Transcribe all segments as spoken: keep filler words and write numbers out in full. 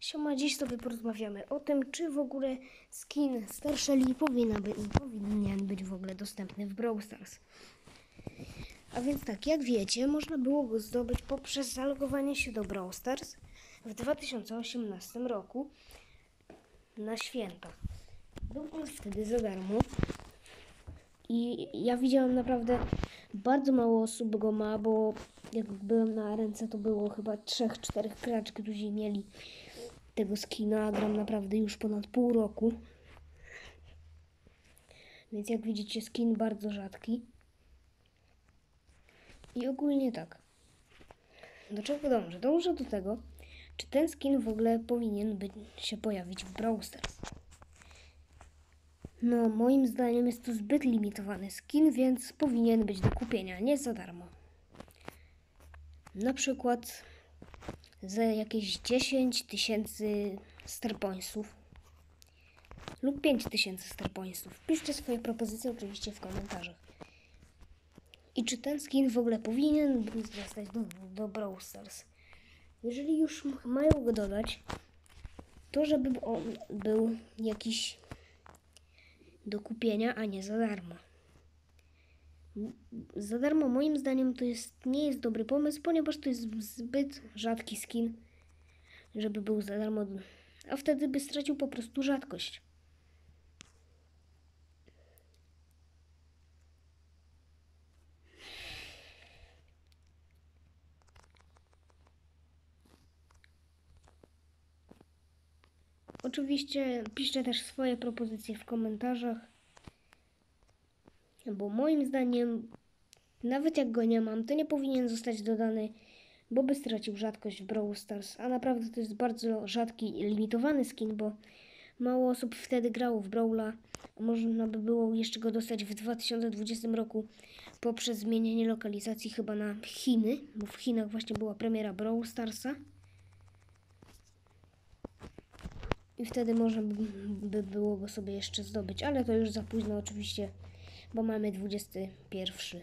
Siema, dziś sobie porozmawiamy o tym, czy w ogóle skin Star Shelly powinna by, powinien być w ogóle dostępny w Brawl Stars. A więc tak, jak wiecie, można było go zdobyć poprzez zalogowanie się do Brawl Stars w dwa tysiące osiemnastym roku na święta. Był on wtedy za darmo i ja widziałem naprawdę bardzo mało osób go ma, bo jak byłem na ręce, to było chyba trzech, czterech graczy, którzy mieli tego skina. Gram naprawdę już ponad pół roku. Więc jak widzicie, skin bardzo rzadki. I ogólnie tak. Do czego dążę? Dążę do tego, czy ten skin w ogóle powinien być, się pojawić w Brawl Stars. No, moim zdaniem jest to zbyt limitowany skin, więc powinien być do kupienia, nie za darmo. Na przykład za jakieś dziesięć tysięcy starpointsów lub pięć tysięcy starpointsów. Piszcie swoje propozycje oczywiście w komentarzach. I czy ten skin w ogóle powinien zostać do, do Brawl Stars? Jeżeli już mają go dodać, to żeby on był jakiś do kupienia, a nie za darmo. Za darmo moim zdaniem to jest, nie jest dobry pomysł, ponieważ to jest zbyt rzadki skin, żeby był za darmo, a wtedy by stracił po prostu rzadkość. Oczywiście piszcie też swoje propozycje w komentarzach, bo moim zdaniem nawet jak go nie mam, to nie powinien zostać dodany, bo by stracił rzadkość w Brawl Stars, a naprawdę to jest bardzo rzadki i limitowany skin, bo mało osób wtedy grało w Brawla, a można by było jeszcze go dostać w dwa tysiące dwudziestym roku poprzez zmienienie lokalizacji chyba na Chiny, bo w Chinach właśnie była premiera Brawl Starsa. I wtedy można by, by było go sobie jeszcze zdobyć, ale to już za późno oczywiście, bo mamy dwudziesty pierwszy.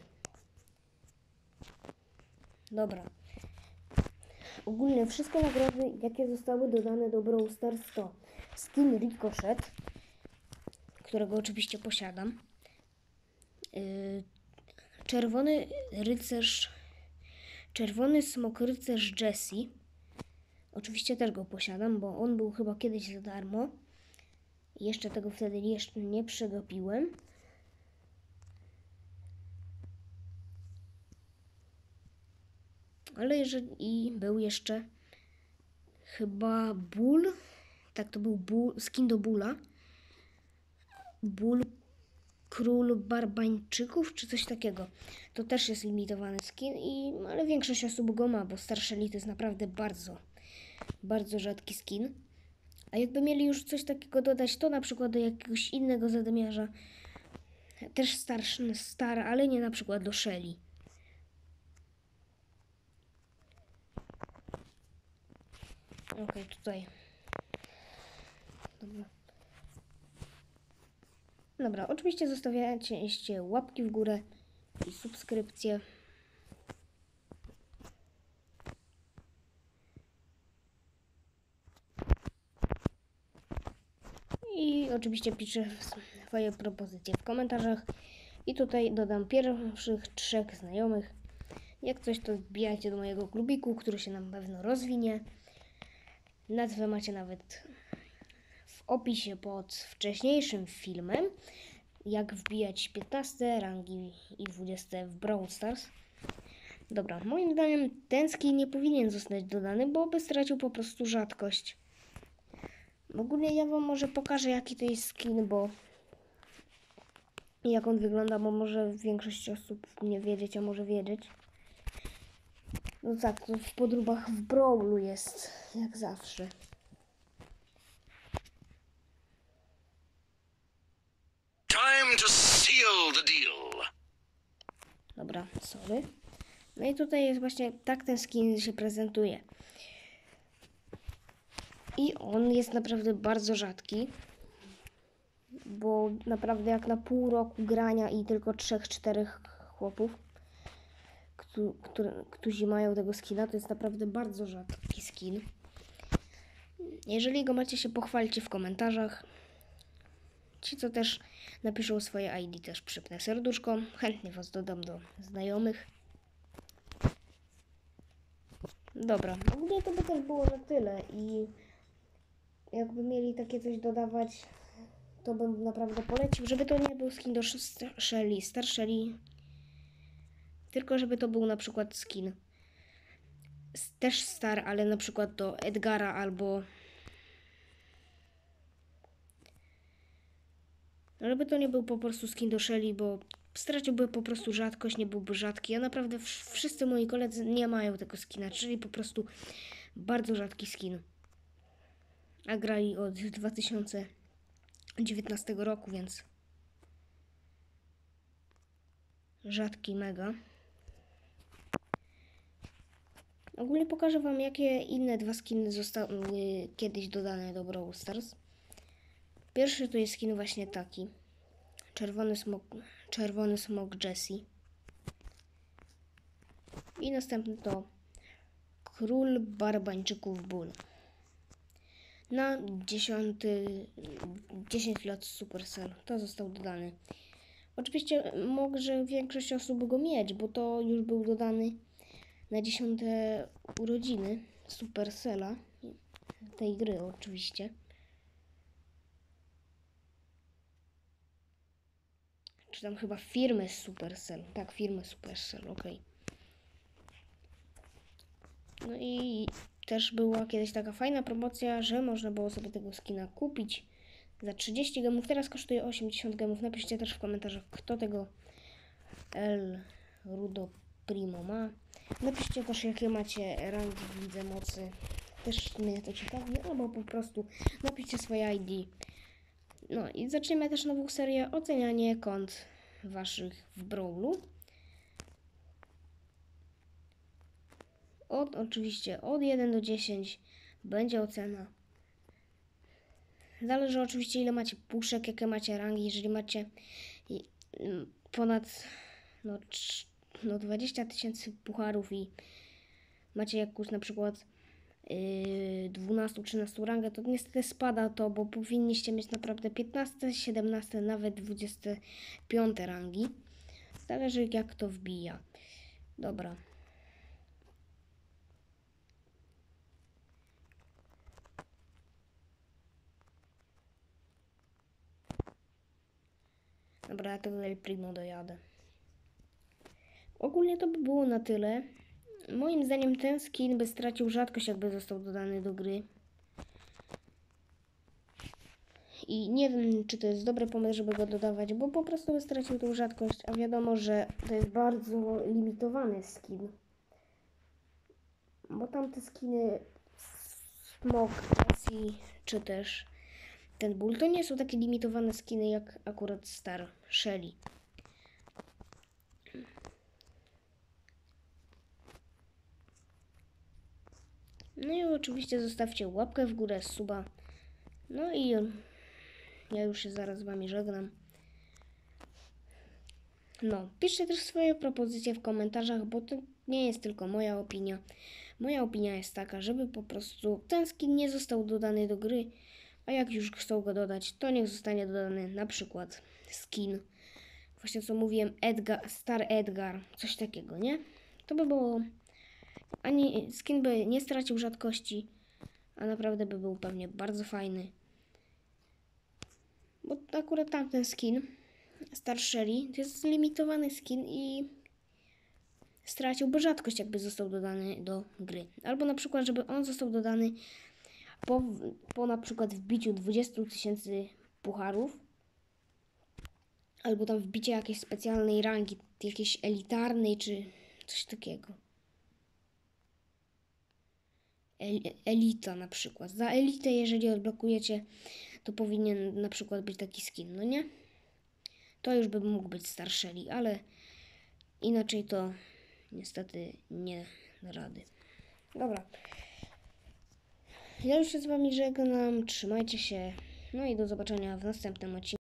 Dobra. Ogólnie wszystkie nagrody, jakie zostały dodane do Brawl Stars, to skin Ricochet, którego oczywiście posiadam. Yy, czerwony rycerz, czerwony smok rycerz Jesse. Oczywiście też go posiadam, bo on był chyba kiedyś za darmo. Jeszcze tego wtedy jeszcze nie przegapiłem. Ale jeżeli był jeszcze chyba Bull, tak to był Bull, skin do Bulla. Bull Król Barbańczyków, czy coś takiego. To też jest limitowany skin, i, ale większość osób go ma, bo Star Shelly to jest naprawdę bardzo, bardzo rzadki skin. A jakby mieli już coś takiego dodać, to na przykład do jakiegoś innego zadymiarza, też starszy, star, ale nie na przykład do Shelly. Okej, okay, tutaj. Dobra. Dobra, oczywiście zostawiacie łapki w górę i subskrypcje. I oczywiście piszę swoje propozycje w komentarzach. I tutaj dodam pierwszych trzech znajomych. Jak coś, to wbijajcie do mojego klubiku, który się na pewno rozwinie. Nazwę macie nawet w opisie pod wcześniejszym filmem, jak wbijać piętnaste rangi i dwudzieste w Brawl Stars. Dobra, moim zdaniem ten skin nie powinien zostać dodany, bo by stracił po prostu rzadkość. Ogólnie ja wam może pokażę, jaki to jest skin, bo jak on wygląda, bo może większość osób nie wiedzieć, a może wiedzieć. No tak, to w podróbach w Brawlu jest, jak zawsze. Time to seal the deal. Dobra, sorry. No i tutaj jest właśnie, tak ten skin się prezentuje. I on jest naprawdę bardzo rzadki, bo naprawdę jak na pół roku grania i tylko trzech, czterech chłopów, którzy mają tego skina, to jest naprawdę bardzo rzadki skin. Jeżeli go macie, się pochwalcie w komentarzach. Ci, co też napiszą swoje I D, też przypnę serduszko. Chętnie was dodam do znajomych. Dobra, ogólnie to by też było na tyle i jakby mieli takie coś dodawać, to bym naprawdę polecił, żeby to nie był skin do Shelly, Star Shelly, tylko żeby to był na przykład skin też Star, ale na przykład do Edgara albo żeby to nie był po prostu skin do Shelly, bo straciłby po prostu rzadkość, nie byłby rzadki. A naprawdę wszyscy moi koledzy nie mają tego skina, czyli po prostu bardzo rzadki skin. A grali od dwa tysiące dziewiętnastego roku, więc rzadki mega. Ogólnie pokażę wam, jakie inne dwa skiny zostały kiedyś dodane do Brawl Stars. Pierwszy to jest skin właśnie taki. Czerwony smok, czerwony smok Jessie. I następny to Król Barbańczyków Bull. Na dziesiąty, dziesięć lat Supercell. To został dodany. Oczywiście może większość osób go mieć, bo to już był dodany na dziesiąte urodziny Supercella. Tej gry oczywiście. Czy tam chyba firmy Supercell. Tak, firmy Supercell, ok. No i też była kiedyś taka fajna promocja, że można było sobie tego skina kupić za trzydzieści gemów. Teraz kosztuje osiemdziesiąt gemów. Napiszcie też w komentarzach, kto tego El Rudo Primo ma. Napiszcie też, jakie macie rangi w Lidze Mocy. Też mnie to ciekawi, albo po prostu napiszcie swoje I D. No i zaczniemy też nową serię ocenianie kont waszych w Brawlu. Od, oczywiście od jeden do dziesięciu będzie ocena. Zależy oczywiście, ile macie puszek, jakie macie rangi. Jeżeli macie ponad no, no dwadzieścia tysięcy pucharów i macie jakąś na przykład yy, dwunastu trzynastu rangę, to niestety spada to, bo powinniście mieć naprawdę piętnaście, siedemnaście, nawet dwadzieścia pięć rangi. Zależy, jak to wbija. Dobra. Dobra, ja tego El Primo dojadę. Ogólnie to by było na tyle. Moim zdaniem ten skin by stracił rzadkość, jakby został dodany do gry. I nie wiem, czy to jest dobry pomysł, żeby go dodawać, bo po prostu by stracił tą rzadkość, a wiadomo, że to jest bardzo limitowany skin. Bo tamte skiny Smok, Jessie, czy też ten Bull, to nie są takie limitowane skiny jak akurat Star Shelly. No i oczywiście zostawcie łapkę w górę, suba. No i ja już się zaraz z wami żegnam. No, piszcie też swoje propozycje w komentarzach, bo to nie jest tylko moja opinia. Moja opinia jest taka, żeby po prostu ten skin nie został dodany do gry, a jak już chcą go dodać, to niech zostanie dodany na przykład skin. Właśnie co mówiłem, Edgar, Star Edgar, coś takiego, nie? To by było... Ani skin by nie stracił rzadkości, a naprawdę by był pewnie bardzo fajny. Bo akurat tamten skin, Star Shelly, to jest limitowany skin i straciłby rzadkość, jakby został dodany do gry. Albo na przykład, żeby on został dodany po, po na przykład wbiciu dwudziestu tysięcy pucharów, albo tam wbicie jakiejś specjalnej rangi, jakiejś elitarnej, czy coś takiego. El, elita na przykład. Za elitę, jeżeli odblokujecie, to powinien na przykład być taki skin, no nie? To już by mógł być Star Shelly, ale inaczej to niestety nie da rady. Dobra. Ja już się z wami żegnam, trzymajcie się, no i do zobaczenia w następnym odcinku.